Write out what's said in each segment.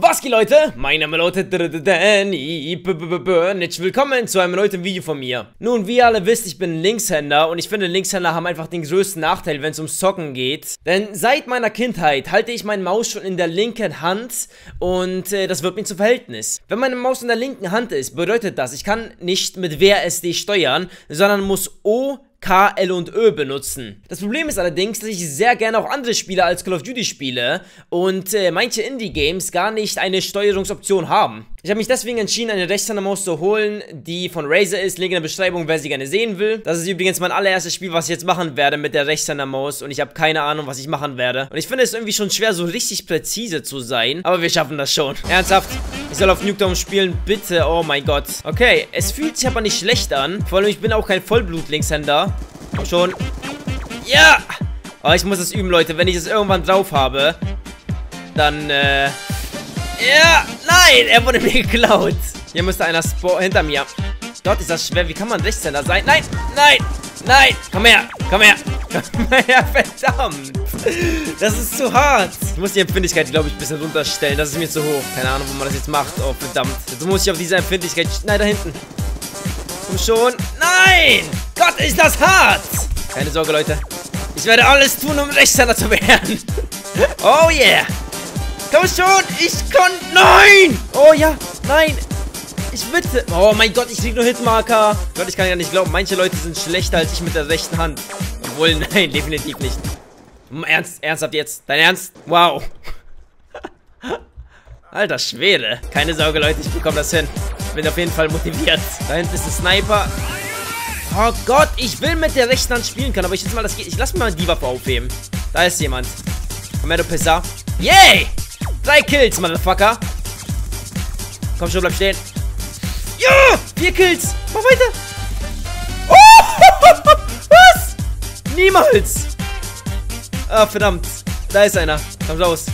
Was geht, Leute? Mein Name lautet Danny. Willkommen zu einem neuen Video von mir. Nun, wie ihr alle wisst, ich bin Linkshänder und ich finde, Linkshänder haben einfach den größten Nachteil, wenn es ums Zocken geht. Denn seit meiner Kindheit halte ich meine Maus schon in der linken Hand und das wird mir zum Verhältnis. Wenn meine Maus in der linken Hand ist, bedeutet das, ich kann nicht mit WASD steuern, sondern muss O, K, L und Ö benutzen. Das Problem ist allerdings, dass ich sehr gerne auch andere Spiele als Call of Duty spiele und manche Indie-Games gar nicht eine Steuerungsoption haben. Ich habe mich deswegen entschieden, eine Rechtshänder-Maus zu holen, die von Razer ist. Link in der Beschreibung, wer sie gerne sehen will. Das ist übrigens mein allererstes Spiel, was ich jetzt machen werde mit der Rechtshänder-Maus und ich habe keine Ahnung, was ich machen werde. Und ich finde es irgendwie schon schwer, so richtig präzise zu sein, aber wir schaffen das schon. Ernsthaft? Ich soll auf Nuketown spielen? Bitte, oh mein Gott. Okay, es fühlt sich aber nicht schlecht an. Vor allem, ich bin auch kein Vollblut-Linkshänder. Schon. Ja! Oh, ich muss das üben, Leute. Wenn ich es irgendwann drauf habe, dann, ja! Nein! Er wurde mir geklaut. Hier müsste einer hinter mir. Gott, ist das schwer. Wie kann man Rechtshänder sein? Nein! Nein! Nein! Komm her! Komm her! Komm her! Verdammt! Das ist zu hart. Ich muss die Empfindlichkeit, glaube ich, ein bisschen runterstellen. Das ist mir zu hoch. Keine Ahnung, wo man das jetzt macht. Oh, verdammt. Jetzt muss ich auf diese Empfindlichkeit... Nein, da hinten. Komm schon. Nein! Gott, ist das hart! Keine Sorge, Leute. Ich werde alles tun, um Rechtshänder zu werden. Oh yeah! Komm schon! Ich kann... Nein! Oh ja! Nein! Ich bitte... Oh mein Gott, ich krieg nur Hitmarker. Gott, ich kann ja nicht glauben. Manche Leute sind schlechter als ich mit der rechten Hand. Obwohl, nein, definitiv nicht. Ernsthaft jetzt? Dein Ernst? Wow. Alter Schwede. Keine Sorge, Leute, ich bekomme das hin. Ich bin auf jeden Fall motiviert. Da hinten ist ein Sniper. Oh Gott, ich will mit der rechten Hand spielen können, aber ich jetzt mal das geht. Ich lass mir mal die Waffe aufheben. Da ist jemand. Komm her, du Pisser. Yay! 3 Kills, Motherfucker. Komm schon, bleib stehen. Ja! 4 Kills. Mach weiter. Oh! Was? Niemals. Ah, verdammt. Da ist einer. Komm raus.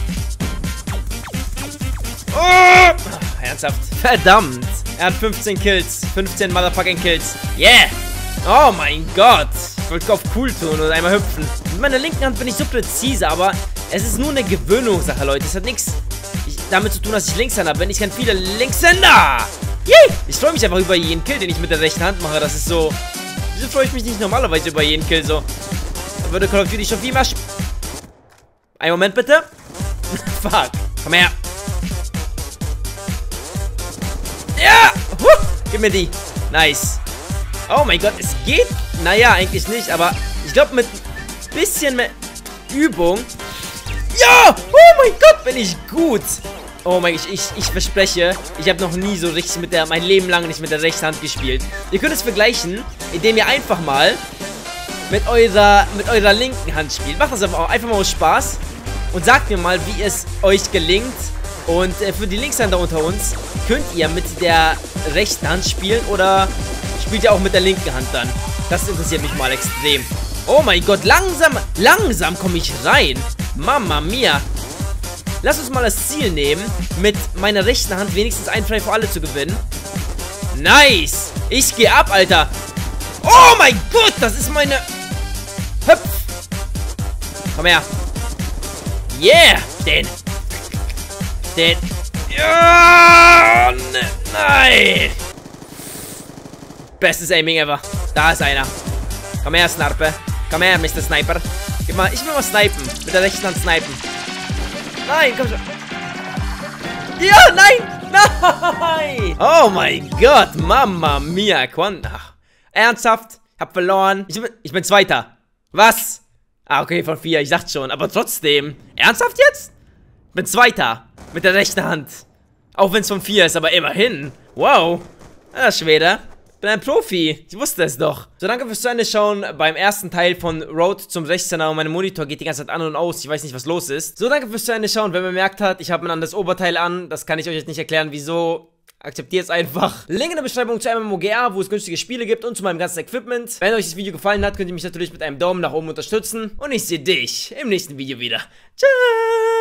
Oh! Ach, ernsthaft. Verdammt. Er hat 15 Kills. 15 Motherfucking Kills. Yeah! Oh mein Gott. Ich wollte auf cool tun und einmal hüpfen. Mit meiner linken Hand bin ich so präzise, aber es ist nur eine Gewöhnungssache, Leute. Es hat nichts damit zu tun, dass ich Linkshänder bin. Ich kenne viele Linkshänder. Yay! Ich freue mich einfach über jeden Kill, den ich mit der rechten Hand mache. Das ist so... Wieso freue ich mich nicht normalerweise über jeden Kill so? Da würde Call of Duty schon viel mehr... Einen Moment bitte. Fuck. Komm her. Ja! Gib mir die. Nice. Oh mein Gott, es geht. Naja, eigentlich nicht, aber ich glaube mit ein bisschen mehr Übung. Ja! Oh mein Gott, bin ich gut. Oh mein Gott, ich verspreche, ich habe noch nie so richtig mein Leben lang nicht mit der rechten Hand gespielt. Ihr könnt es vergleichen, indem ihr einfach mal mit eurer linken Hand spielt. Macht das einfach mal aus Spaß und sagt mir mal, wie es euch gelingt. Und für die Linkshänder unter uns, könnt ihr mit der rechten Hand spielen oder spielt ihr auch mit der linken Hand dann? Das interessiert mich mal extrem. Oh mein Gott, langsam komme ich rein. Mama mia. Lass uns mal das Ziel nehmen, mit meiner rechten Hand wenigstens ein Frei für alle zu gewinnen. Nice. Ich gehe ab, Alter. Oh mein Gott, das ist meine... Hüpf. Komm her. Yeah. Den. Ja, nein. Bestes Aiming ever. Da ist einer. Komm her, Snarpe. Komm her, Mr. Sniper. Ich will mal snipen. Mit der rechten Hand snipen. Nein, komm schon. Ja, nein. Nein. Oh mein Gott. Mama mia. Ach, ernsthaft? Hab verloren. Ich bin Zweiter. Was? Ah, okay, von 4. Ich dachte schon. Aber trotzdem. Ernsthaft jetzt? Ich bin Zweiter. Mit der rechten Hand. Auch wenn es von 4 ist, aber immerhin. Wow. Ja, Schwede. Ich bin ein Profi. Ich wusste es doch. So, danke fürs Zuschauen beim ersten Teil von Road zum Rechtshänder. Und mein Monitor geht die ganze Zeit an und aus. Ich weiß nicht, was los ist. So, danke fürs Zuschauen. Wer bemerkt hat, ich habe ein anderes Oberteil an. Das kann ich euch jetzt nicht erklären, wieso. Akzeptiert es einfach. Link in der Beschreibung zu MMOGA, wo es günstige Spiele gibt und zu meinem ganzen Equipment. Wenn euch das Video gefallen hat, könnt ihr mich natürlich mit einem Daumen nach oben unterstützen. Und ich sehe dich im nächsten Video wieder. Ciao!